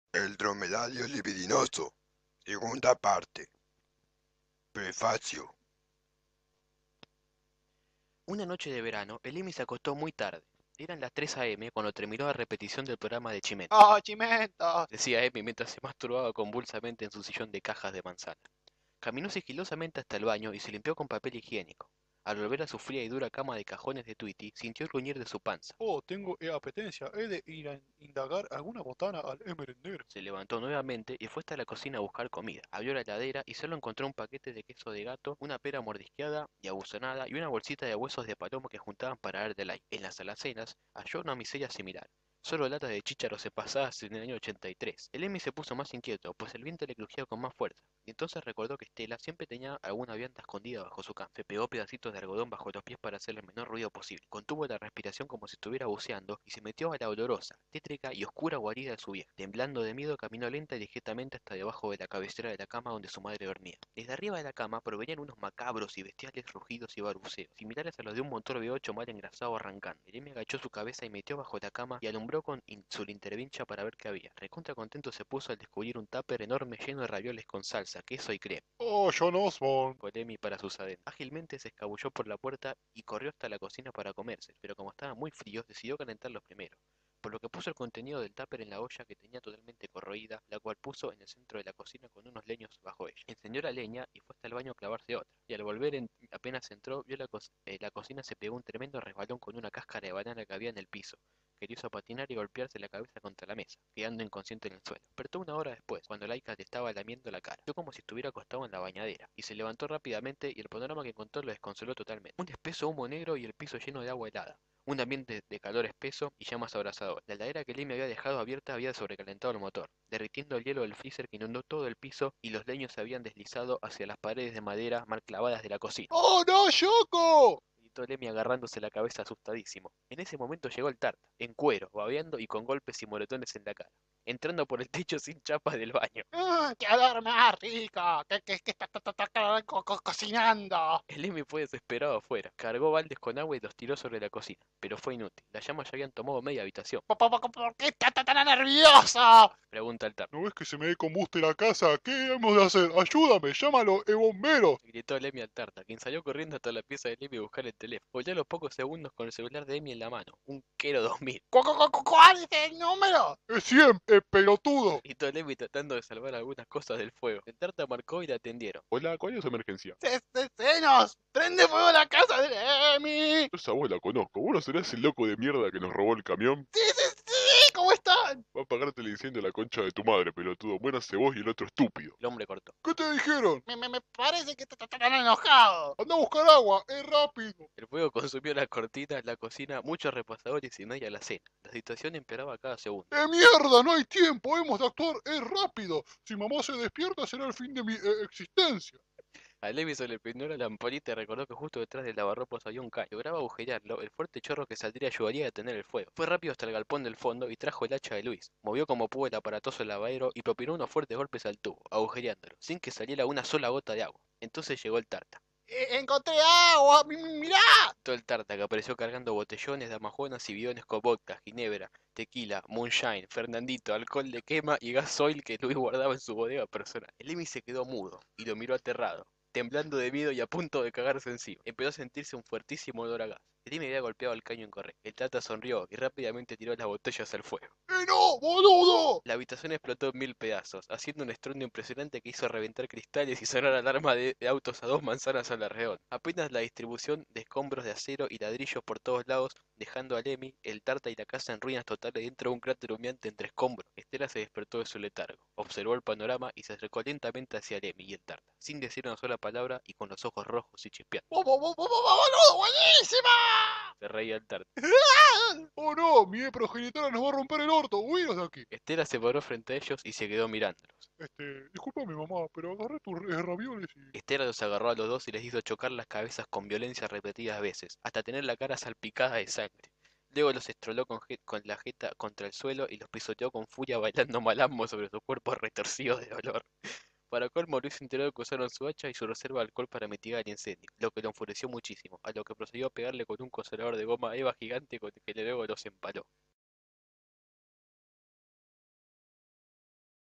El dromedario libidinoso. Segunda parte. Prefacio. Una noche de verano, el Emi se acostó muy tarde. Eran las 3 a.m. cuando terminó la repetición del programa de Chimento, ¡Oh, Chimento! decía Emi mientras se masturbaba convulsamente en su sillón de cajas de manzana. Caminó sigilosamente hasta el baño y se limpió con papel higiénico. Al volver a su fría y dura cama de cajones de Tweety, sintió el gruñir de su panza. Oh, tengo apetencia. He de ir a indagar alguna botana al merendero. Se levantó nuevamente y fue hasta la cocina a buscar comida. Abrió la heladera y solo encontró un paquete de queso de gato, una pera mordisqueada y abuzonada y una bolsita de huesos de palomo que juntaban para dar del aire. En las alacenas halló una miseria similar. Solo latas de chícharos pasadas en el año 83. El Emi se puso más inquieto, pues el viento le crujía con más fuerza. Y entonces recordó que Estela siempre tenía alguna vianda escondida bajo su cama. Se pegó pedacitos de algodón bajo los pies para hacer el menor ruido posible. Contuvo la respiración como si estuviera buceando y se metió a la olorosa, tétrica y oscura guarida de su vieja. Temblando de miedo, caminó lenta y ligeramente hasta debajo de la cabecera de la cama donde su madre dormía. Desde arriba de la cama provenían unos macabros y bestiales rugidos y balbuceos, similares a los de un motor V8 mal engrasado arrancando. Jeremy agachó su cabeza y metió bajo la cama y alumbró con su lintervincha para ver qué había. Recontra contento se puso al descubrir un tupper enorme lleno de ravioles con salsa, queso y crema. Oh, John Osborne. Emi para sus adentros. Ágilmente se escabulló por la puerta y corrió hasta la cocina para comerse, pero como estaban muy fríos, decidió calentarlos primero, por lo que puso el contenido del tupper en la olla que tenía totalmente corroída, la cual puso en el centro de la cocina con unos leños bajo ella. Encendió la leña y fue hasta el baño a clavarse otra, y al volver apenas entró, vio la cocina se pegó un tremendo resbalón con una cáscara de banana que había en el piso, que le hizo patinar y golpearse la cabeza contra la mesa, quedando inconsciente en el suelo. Despertó una hora después, cuando Laika le estaba lamiendo la cara. Vio como si estuviera acostado en la bañadera, y se levantó rápidamente y el panorama que encontró lo desconsoló totalmente. Un espeso humo negro y el piso lleno de agua helada. Un ambiente de calor espeso y llamas abrasadoras. La heladera que Lemmy había dejado abierta había sobrecalentado el motor, derritiendo el hielo del freezer que inundó todo el piso y los leños se habían deslizado hacia las paredes de madera mal clavadas de la cocina. ¡Oh, no, Yoko! Gritó Lemmy agarrándose la cabeza asustadísimo. En ese momento llegó el Tarta, en cuero, babeando y con golpes y moretones en la cara, entrando por el techo sin chapas del baño. ¡Qué olor más rico! ¿Qué está cocinando? El Lemmy fue desesperado afuera, cargó baldes con agua y los tiró sobre la cocina, pero fue inútil. Las llamas ya habían tomado media habitación. ¿Por qué está tan nervioso? Pregunta el Tarta. ¿No ves que se me ve combuste la casa? ¿Qué hemos de hacer? ¡Ayúdame! ¡Llámalo, bomberos! Gritó Lemmy al Tarta, quien salió corriendo hasta la pieza de Lemmy a buscar el teléfono. Volvió a los pocos segundos con el celular de Lemmy en la mano, un Kero 2000. ¿Cuál es el número? Es 100, pelotudo. Gritó Lemmy tratando de salvar algunas cosas del fuego. El Tarta marcó y le atendieron. Hola, ¿cuál es su emergencia? ¡Senos! ¡Prende fuego la casa de Emi! Esa voz la conozco. ¿Vos no serás el loco de mierda que nos robó el camión? ¡Sí, sí, sí! ¿Cómo están? Va a pagarte el incendio a la concha de tu madre, pelotudo. Muérase vos y el otro estúpido. El hombre cortó. ¿Qué te dijeron? Me parece que están enojados. Anda a buscar agua, es rápido. El fuego consumió las cortinas, la cocina, muchos repasadores y media la cena. La situación empeoraba cada segundo. Mierda! No hay tiempo, hemos de actuar, es rápido. Si mamá se despierta será el fin de mi existencia. A Levi se le prendió la lamparita y recordó que justo detrás del lavarropas había un caño. Lograba agujerearlo, el fuerte chorro que saldría ayudaría a detener el fuego. Fue rápido hasta el galpón del fondo y trajo el hacha de Luis. Movió como pudo el aparatoso lavadero y propinó unos fuertes golpes al tubo, agujereándolo, sin que saliera una sola gota de agua. Entonces llegó el Tarta. Encontré agua, mirá. Todo el Tarta que apareció cargando botellones, damajuanas y bidones con vodka, ginebra, tequila, moonshine, Fernandito, alcohol de quema y gasoil que Luis guardaba en su bodega personal. El Emi se quedó mudo y lo miró aterrado, temblando de miedo y a punto de cagarse encima. Empezó a sentirse un fuertísimo olor a gas. El Emi había golpeado el caño incorrecto. El Tata sonrió y rápidamente tiró las botellas al fuego. No, boludo! La habitación explotó en mil pedazos, haciendo un estruendo impresionante que hizo reventar cristales y sonar alarma de autos a 2 manzanas a la redonda. Apenas la distribución de escombros de acero y ladrillos por todos lados, dejando a Lemmy, el Tarta y la casa en ruinas totales dentro de un cráter humeante entre escombros. Estela se despertó de su letargo, observó el panorama y se acercó lentamente hacia Lemmy y el Tarta, sin decir una sola palabra y con los ojos rojos y chispeando. ¡Boludo, buenísima! Se reía el Tarta. ¡Oh no! Mi progenitora nos va a romper el orto. ¡Huidos de aquí! Estela se paró frente a ellos y se quedó mirándolos. Disculpa mi mamá, pero agarré tus ravioles y... Estela los agarró a los dos y les hizo chocar las cabezas con violencia repetidas veces, hasta tener la cara salpicada de sangre. Luego los estroló con la jeta contra el suelo y los pisoteó con furia bailando malambo sobre sus cuerpos retorcidos de dolor. Para colmo, Luis se enteró de que usaron su hacha y su reserva de alcohol para mitigar el incendio, lo que lo enfureció muchísimo, a lo que procedió a pegarle con un consolador de goma Eva gigante con el que luego los empaló.